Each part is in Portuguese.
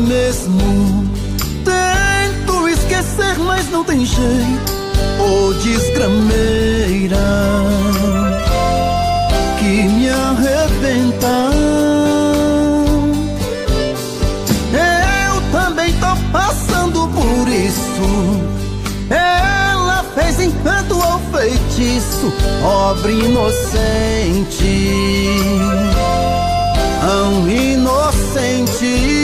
mesmo. Tento esquecer, mas não tem jeito. Ô desgrameira que me arrebenta. Eu também tô passando por isso. Ela fez encanto ou feitiço, pobre inocente, tão inocente.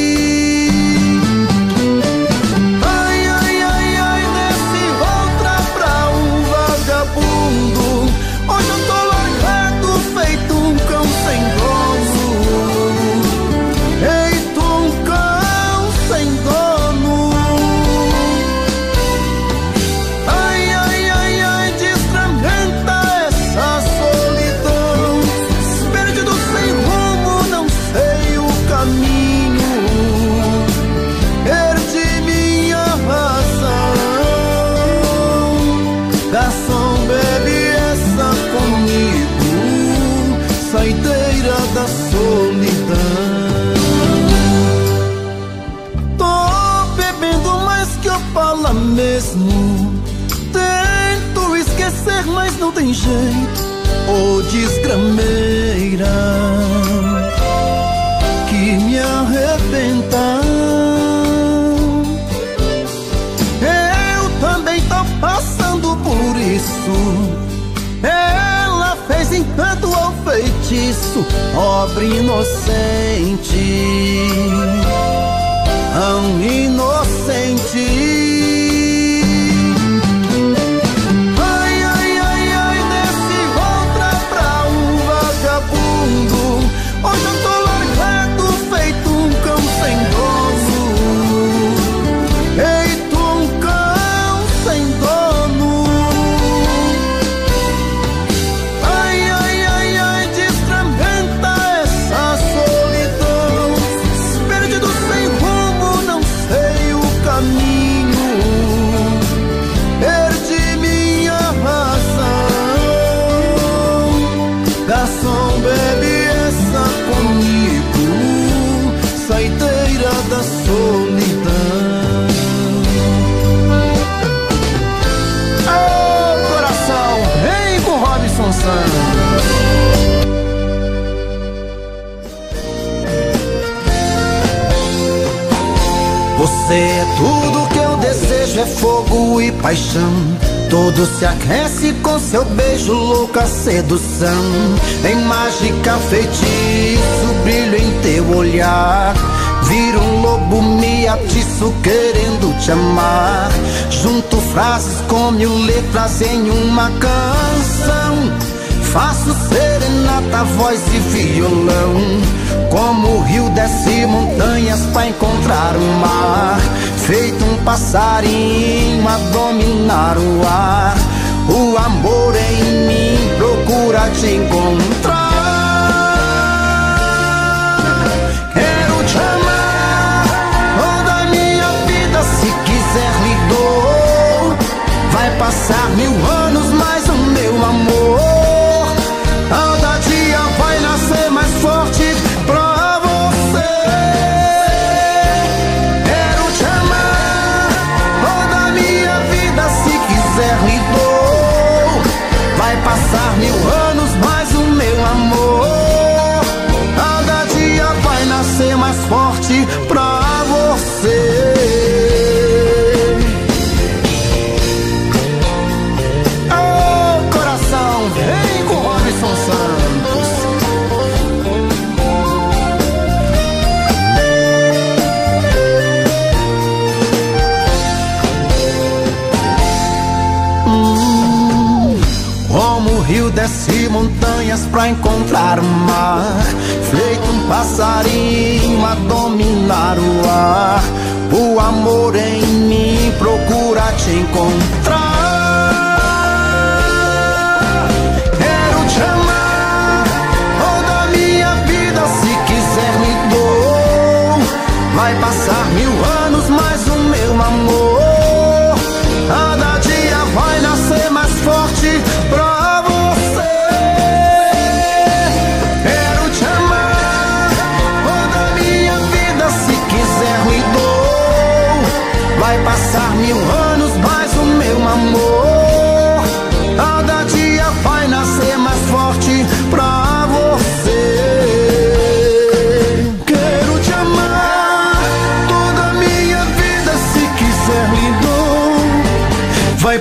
Ai, ai, ai, ai, nesse outra pra um vagabundo. Hoje eu tô largado, feito um cão sem dono. Feito um cão sem dono. Ai, ai, ai, ai, desgramenta essa solidão. Perdido sem rumo, não sei o caminho. Perdi minha razão. Garçom, bebe essa comigo, saideira da solidão. Tô bebendo mais que Opala mesmo. Tento esquecer, mas não tem jeito. Ô desgrameira que me arrebenta. Eu também tô passando por isso. Ela fez encanto ou feitiço, pobre inocente, tão inocente. Ai, ai, ai, ai, nesse outra pra um vagabundo. Hoje eu tô largado, feito um cão sem dono. Feito um cão sem dono. Ai, ai, ai, ai, desgramenta essa solidão. Perdido sem rumo, não sei o caminho. Perdi minha razão. Garçom, bebe essa comigo, saideira da solidão. Ô coração, vem com Robson Santos. Você é tudo que eu desejo, é fogo e paixão. Tudo se aquece com seu beijo, louca sedução. Em mágica feitiço, brilho em teu olhar. Vira um lobo, me atiço querendo te amar. Junto frases com 1000 letras em uma canção. Faço serenata, voz e violão. Como o rio desce montanhas pra encontrar o mar. Feito um passarinho a dominar o ar. O amor em mim procura te encontrar. Quero te amar toda a minha vida, se quiser lhe dou. Vai passar 1000 anos, mas o meu amor cada dia vai nascer mais forte pra você. Quero te amar toda a minha vida, se quiser lhe dou. Vai passar 1000 anos, mas o meu amor cada dia vai nascer mais forte pra você. Ô coração, vem com Robson Santos. Como o rio desce montanhas pra encontrar o mar. Feito um passarinho a dominar o ar. O amor em mim procura te encontrar. Quero te amar toda a minha vida, se quiser me dou. Vai passar 1000 anos, mas o meu amor cada dia vai nascer mais forte pra você. Quero te amar toda a minha vida, se quiser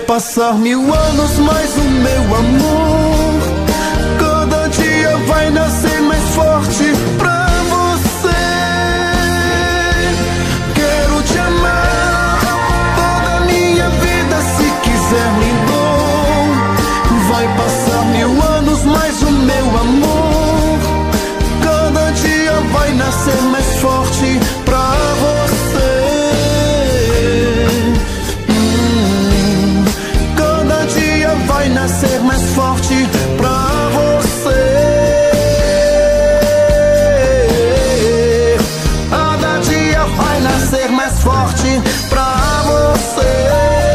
passar 1000 anos, mas o meu amor cada dia vai nascer mais forte pra você. Quero te amar toda a minha vida, se quiser me dou. Vai passar 1000 anos, mas o meu amor cada dia vai nascer mais forte pra você. Cada dia vai nascer mais forte pra você. Cada dia vai nascer mais forte pra você.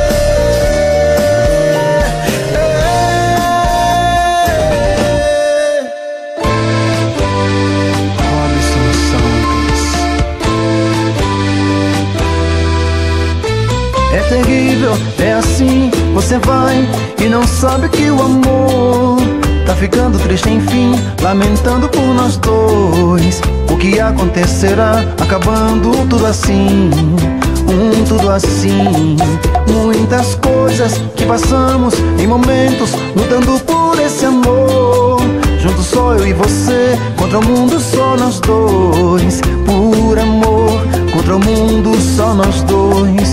É terrível, é assim, você vai e não sabe que o amor tá ficando triste enfim, lamentando por nós dois. O que acontecerá, acabando tudo assim, tudo assim. Muitas coisas que passamos em momentos, lutando por esse amor. Juntos só eu e você, contra o mundo só nós dois. Por amor, contra o mundo só nós dois.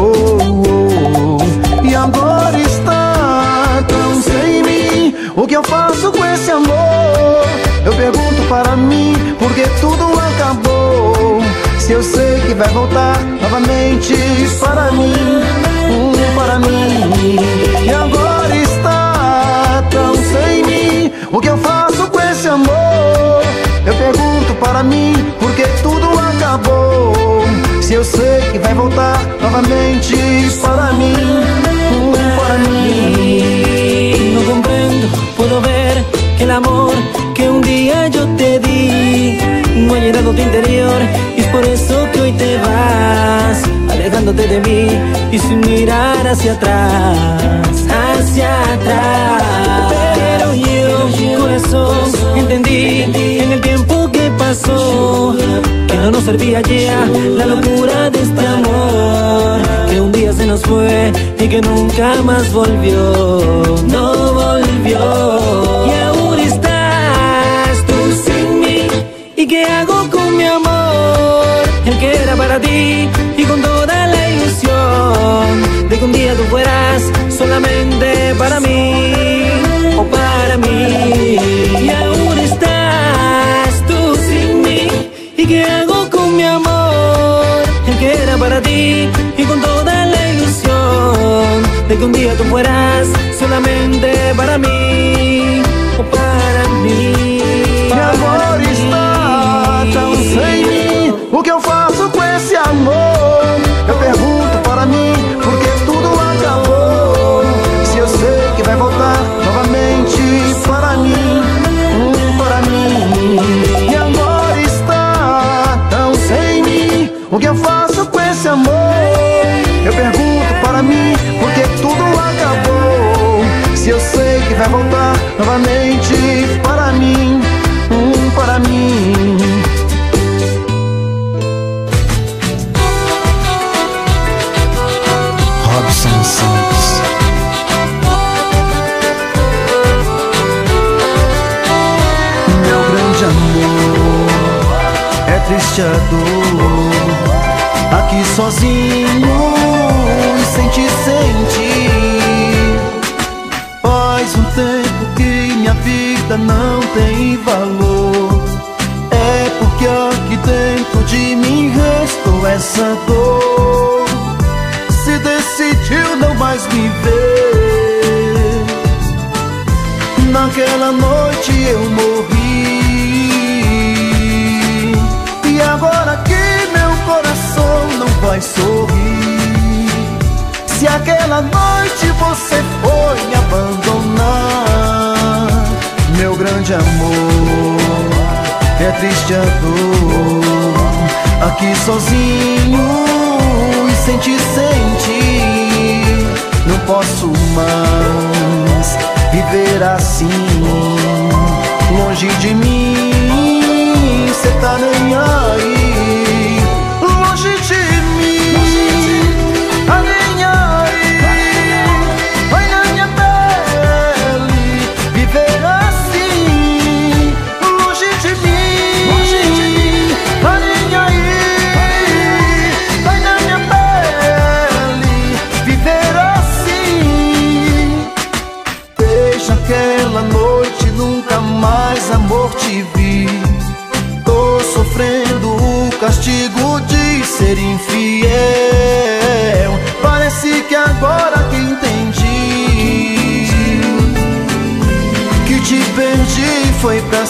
E agora está tão sem mim. O que eu faço com esse amor? Eu pergunto para mim, porque tudo acabou. Se eu sei que vai voltar novamente para mim, para mim. E agora está tão sem mim. O que eu faço com esse amor? Eu pergunto para mim, porque tudo acabou. Se eu sei que vai voltar novamente para mim, para mí. No comprendo, puedo ver que el amor que un día yo te di no ha llenado tu interior, y es por eso que hoy te vas, alejándote de mí y sin mirar hacia atrás, hacia atrás. Pero yo, corazón, entendí en el tiempo que pasó que no nos servía ya la locura de este amor, que un día se nos fue y que nunca más volvió, no volvió. Y aún estás tú sin mí. ¿Y qué hago con mi amor? El que era para ti, y con toda la ilusión de que un día tú fueras solamente para mí, o para mí. Y aún estás tú sin mí. ¿Y qué hago con mi amor? El que era para ti, y con toda la ilusión de que un día tú fueras solamente para mí, o para mí. E agora está tão sem mim. O que eu faço com esse amor? Eu pergunto para mim, porque tudo acabou. Se eu sei que vai voltar novamente para mim, para mim. E agora está tão sem mim. O que eu faço com esse amor? Eu pergunto para mim, porque tudo acabou. Se eu sei que vai voltar novamente para mim, para mim. Robson Santos. Meu grande amor, é triste a dor, aqui sozinho e sem te sentir. Faz um tempo que minha vida não tem valor. É porque aqui dentro de mim restou essa dor. Se decidiu não mais me ver. Naquela noite eu morri. E agora que meu coração não vai sorrir. Se aquela noite você foi me abandonar, meu grande amor, é triste a dor, aqui sozinho e sem te sentir. Não posso mais viver assim, longe de mim, cê tá nem aí. Longe de mim, tá nem aí. amor te vi. Tô sofrendo o castigo de ser infiel. Parece que agora que entendi que te perdi foi pra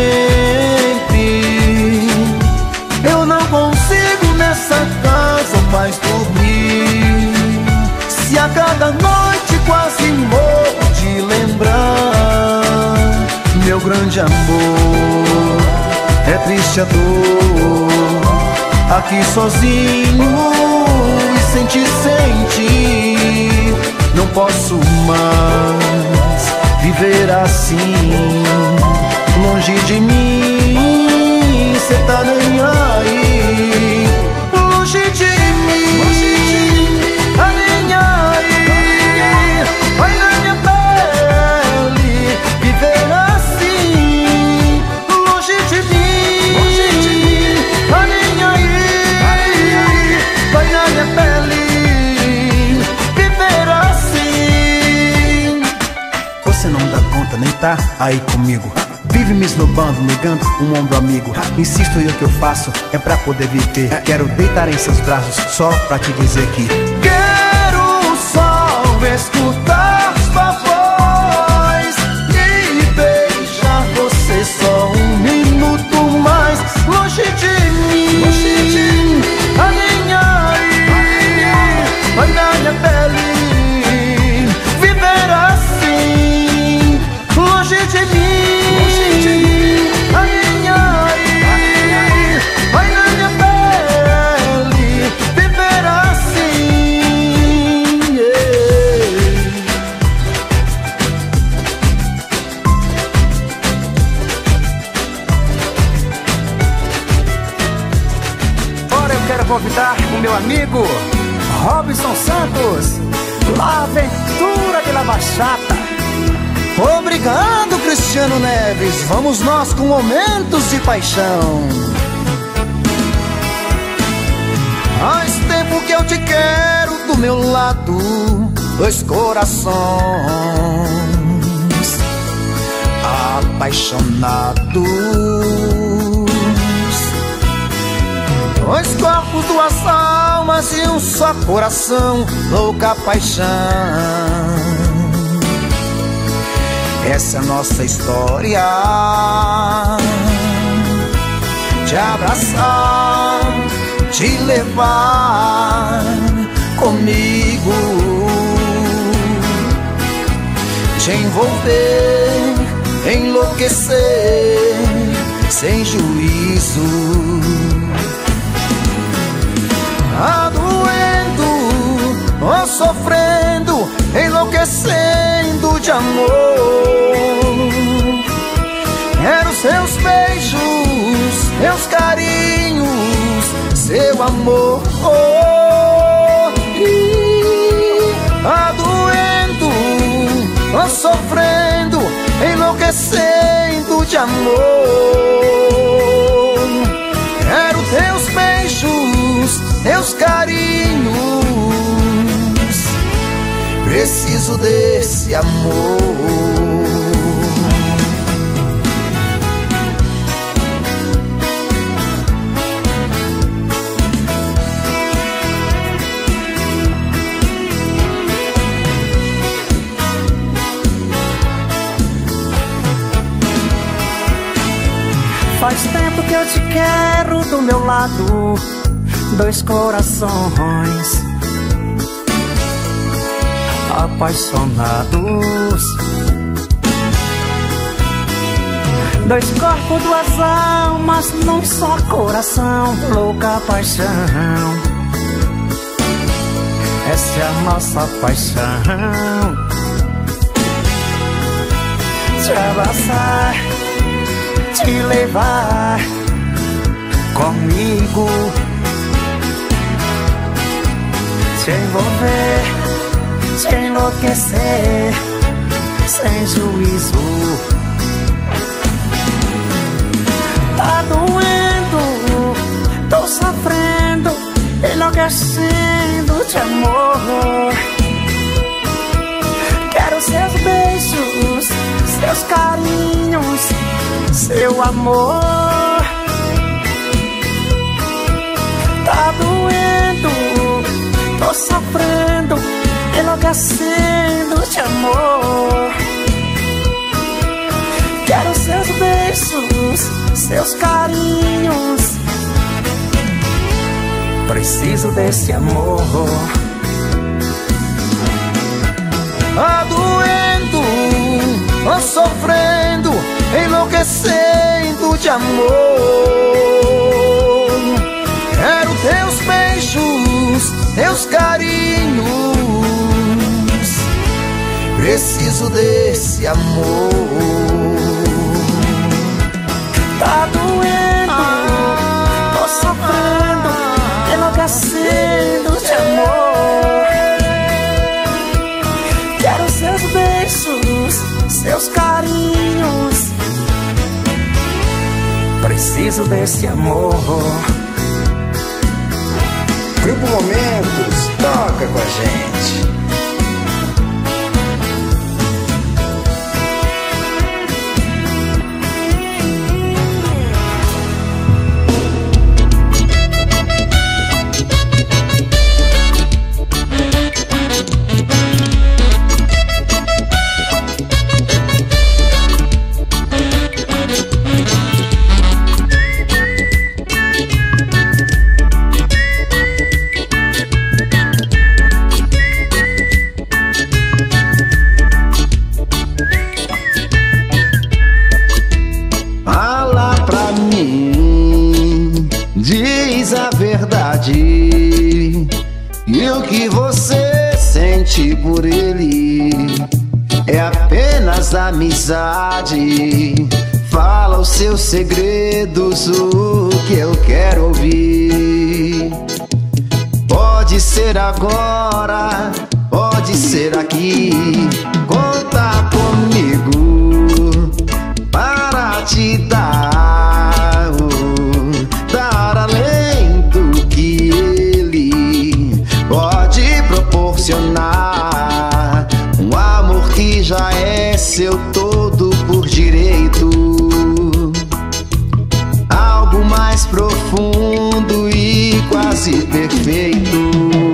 sempre. Eu não consigo nessa casa mais dormir. Se a cada noite quase morro de lembrar meu grande amor, é triste a dor aqui sozinho e sem te sentir. Não posso mais viver assim, longe de mim, cê tá nem aí. Longe de mim, tá nem aí. Vai na minha pele viver assim, longe de mim, tá nem aí. Vai na minha pele viver assim. Você não dá conta, nem tá aí comigo. Vive me esnobando, negando um ombro amigo. Insisto e o que eu faço é pra poder viver. Quero deitar em seus braços só pra te dizer que quero só escutar sua voz e beijar você só um minuto mais. Longe de mim, a minha aí. Vai na minha pele viver assim, longe de mim. Convidar o meu amigo Robson Santos, La Aventura de la Bachata. Obrigado, Cristiano Neves. Vamos nós com momentos de paixão. Faz tempo que eu te quero do meu lado, dois corações apaixonados, dois corpos, duas almas e um só coração, louca paixão. Essa é a nossa história. Te abraçar, te levar comigo, te envolver, enlouquecer sem juízo. Tá doendo, ou sofrendo, enlouquecendo de amor. Quero seus beijos, seus carinhos, seu amor. Tá doendo, ou sofrendo, enlouquecendo de amor. Quero teus beijos, teus carinhos, preciso desse amor. Faz tempo que eu te quero do meu lado, dois corações apaixonados, dois corpos, duas almas num só coração, louca paixão. Essa é a nossa paixão. Te abraçar, te levar comigo, te envolver, te enlouquecer sem juízo. Tá doendo, tô sofrendo, enlouquecendo de amor. Quero seus beijos, seus carinhos, seu amor. Tá doendo, tô sofrendo, enlouquecendo de amor. Quero seus beijos, seus carinhos. Preciso desse amor. Tá doendo, tô sofrendo, enlouquecendo de amor. Quero teus beijos, teus carinhos. Preciso desse amor. Tá doendo, tô sofrendo, enlouquecendo de amor. Quero seus beijos, seus carinhos. Preciso desse amor. Grupo Momentos, toca com a gente. Diz a verdade. E o que você sente por ele é apenas amizade. Fala os seus segredos, o que eu quero ouvir. Pode ser agora, pode ser aqui. Conta comigo para te dar além do que ele pode proporcionar. Um amor que já é seu todo por direito. Algo mais profundo e quase perfeito.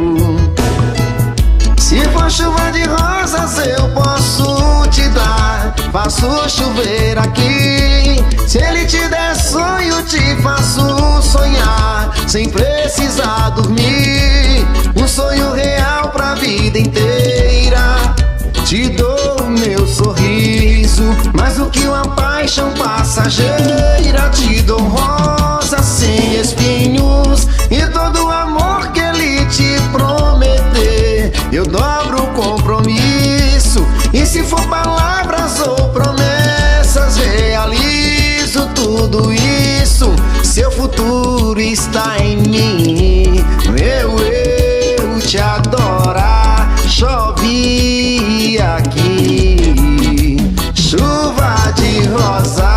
Se for chuva de rosas eu posso te dar. Faço chover aqui. Se ele te der sonho, te faço sonhar sem precisar dormir. Um sonho real pra vida inteira. Te dou o meu sorriso, mais do que uma paixão passageira. Te dou rosas sem espinhos e todo o amor que ele te prometer. Eu dobro o compromisso, e se for palavras ou promessas, realizo tudo isso. Seu futuro está em mim. Eu te adorar. Chove aqui, chuva de rosas.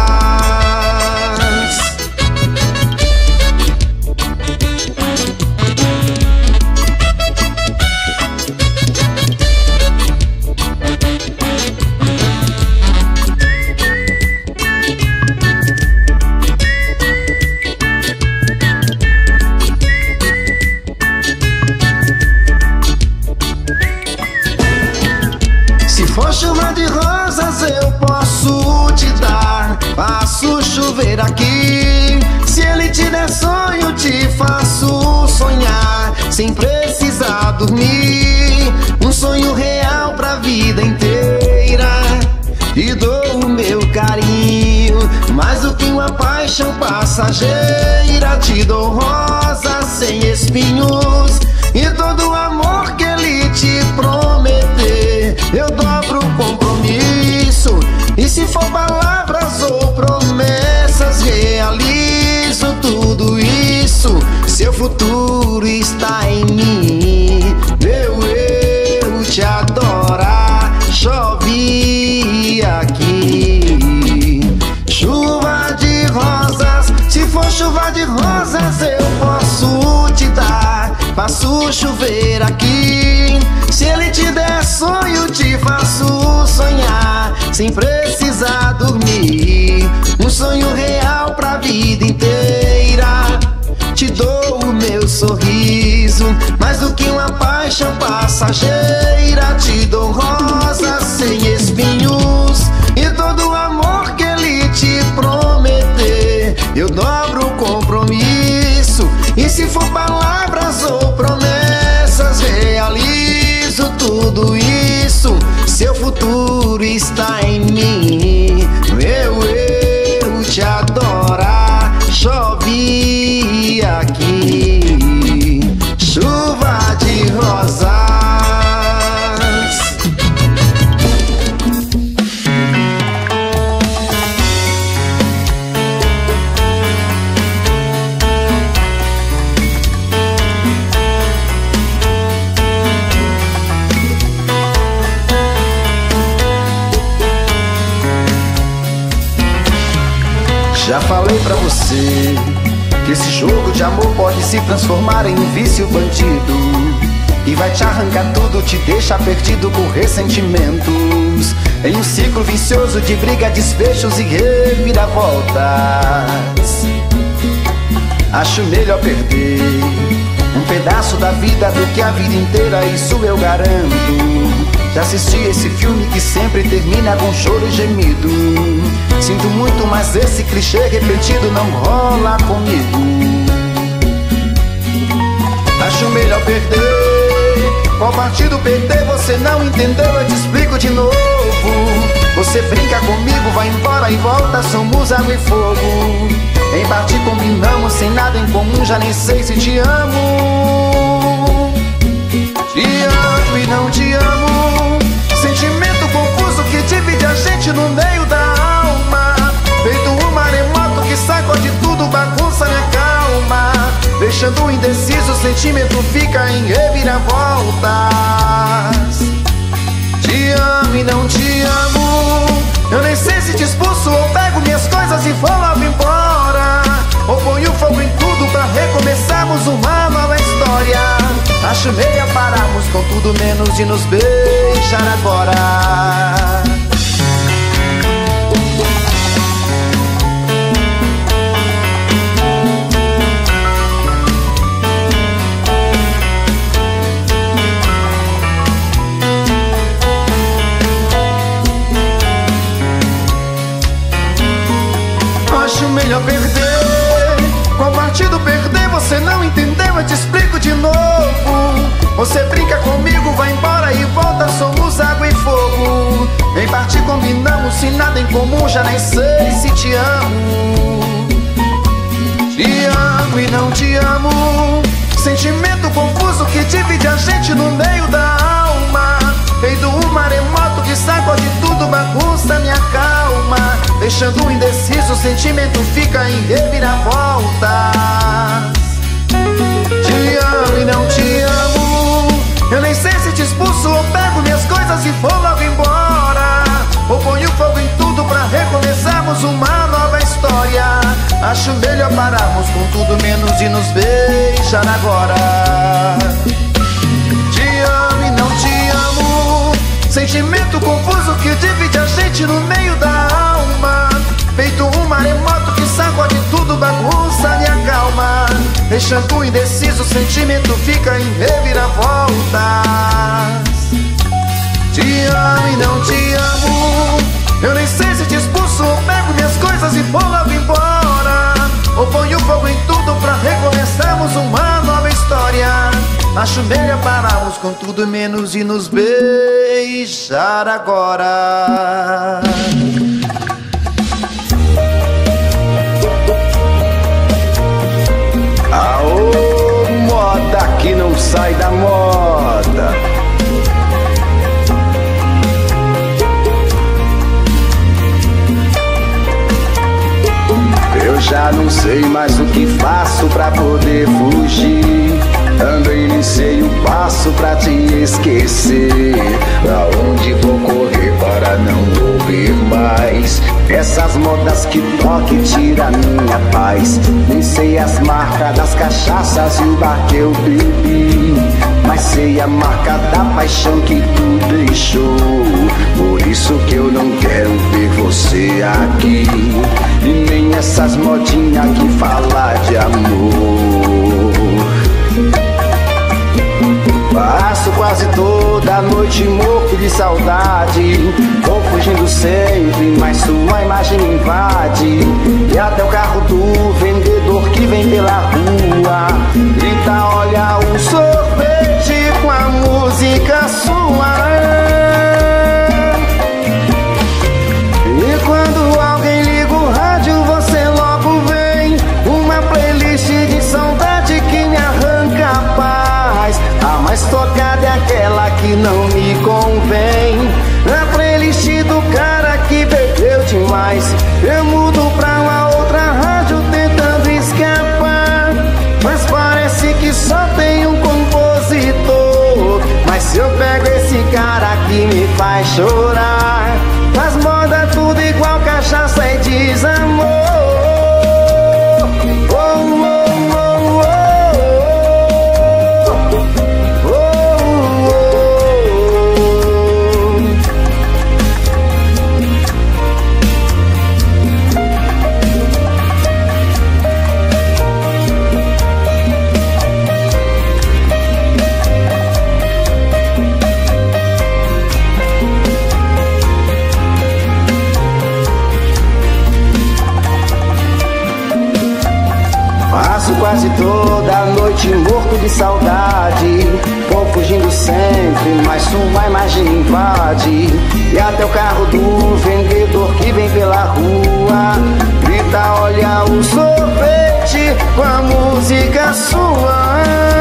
Se for chuva de rosas eu posso te dar. Faço chover aqui. Se ele te der sonho, te faço sonhar sem precisar dormir. Um sonho real pra vida inteira. Te dou o meu carinho, mais do que uma paixão passageira. Te dou rosas sem espinhos e todo o amor que ele te prometer. Eu dobro o compromisso, e se for palavras ou promessas, realizo tudo isso. Seu futuro está em mim. Eu te adorar. Chove aqui, chuva de rosas. Se for chuva de rosas eu posso te dar. Faço chover aqui. Se ele te der sonho, te faço sonhar sem precisar dormir. Um sonho real pra vida inteira. Te dou o meu sorriso, mais do que uma paixão passageira. Te dou rosas sem espinhos e todo o amor que ele te prometer. Eu dobro o compromisso, e se for palavras ou promessas, realizo tudo isso. Seu futuro está em mim. Meu erro te adorar. Chove aqui, chuva de rosas. Já falei pra você que esse jogo de amor pode se transformar em um vício bandido, e vai te arrancar tudo, te deixa perdido por ressentimentos, em um ciclo vicioso de briga, desfechos e reviravoltas. Acho melhor perder um pedaço da vida do que a vida inteira, isso eu garanto. Já assisti esse filme que sempre termina com choro e gemido. Sinto muito, mas esse clichê repetido não rola comigo. Acho melhor perder. Qual partido perder? Você não entendeu, eu te explico de novo. Você brinca comigo, vai embora e volta, somos água e fogo. Em parte combinamos, sem nada em comum, já nem sei se te amo. Te amo e não te amo, sentimento confuso que divide a gente no meio da alma. Feito um maremoto que sacode tudo, bagunça minha calma. Deixando indeciso, o sentimento fica em reviravoltas. Te amo e não te amo, eu nem sei se te expulso ou pego minhas coisas e vou logo embora, ou ponho fogo em tudo pra recomeçarmos uma nova história. Acho melhor pararmos com tudo menos de nos beijar agora. Acho melhor perder. Qual partido perder? Você não entendeu, eu te explico de novo. Você brinca comigo, vai embora e volta, somos água e fogo. Em parte combinamos, sem nada em comum, já nem sei se te amo. Te amo e não te amo, sentimento confuso que divide a gente no meio da alma. Feito um maremoto que sacode tudo, bagunça minha calma. Deixando indeciso, o sentimento fica em reviravoltas. Te amo e não te amo, eu nem sei se te expulso ou pego minhas coisas e vou logo embora, ou ponho fogo em tudo pra recomeçarmos uma nova história. Acho melhor pararmos com tudo menos de nos beijar agora. Te amo e não te amo, sentimento confuso que divide a gente no meio da alma. Feito um maremoto que sacode tudo, bagunça minha calma. Deixando indeciso, o sentimento fica em reviravoltas. Te amo e não te amo, eu nem sei se te expulso ou pego minhas coisas e vou logo embora, ou ponho fogo em tudo pra recomeçarmos uma nova história. Acho melhor pararmos com tudo menos de nos beijar agora. Aô, moda que não sai da moda. Eu já não sei mais o que faço pra poder fugir. Também nem sei o passo pra te esquecer. Pra onde vou correr para para não ouvir mais essas modas que toque tira minha paz. Nem sei as marcas das cachaças e o bar que eu bebi, mas sei a marca da paixão que tu deixou. Por isso que eu não quero ver você aqui, e nem essas modinhas que falam de amor. Passo quase toda noite morto de saudade, vou fugindo sempre, mas sua imagem me invade. E até o carro do vendedor que vem pela rua grita, olha o sorvete com a música sua. E quando alguém liga o rádio, você logo vem uma playlist de saudade que me arranca a paz. A mais tocada é aquela que não me convém, a playlist do cara que bebeu demais. Eu mudo pra uma outra rádio tentando escapar, mas parece que só tem um compositor. Mas se eu pego esse cara que me faz chorar, as modas tudo igual cachaça e desamor. Quase toda noite morto de saudade, vou fugindo sempre, mas sua imagem invade. E até o carro do vendedor que vem pela rua grita, olha o sorvete com a música sua.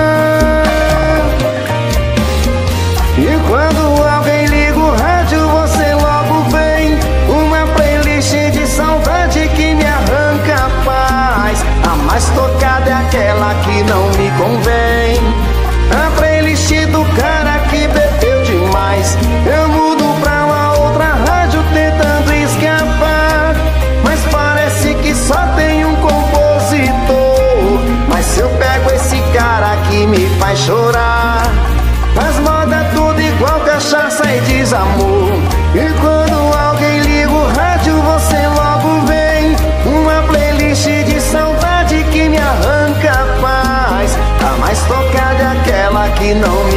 E quando alguém liga o rádio, você logo vem uma playlist de saudade que me arranca a paz. A mais tocada é aquela que não me convém, a playlist do cara que bebeu demais. Eu mudo pra uma outra rádio tentando escapar, mas parece que só tem um compositor. Mas se eu pego esse cara que me faz chorar, as modas tudo igual cachaça e desamor. E quando alguém liga o rádio, você logo vem uma playlist de saudade que me arranca a paz. A mais tocada é aquela que não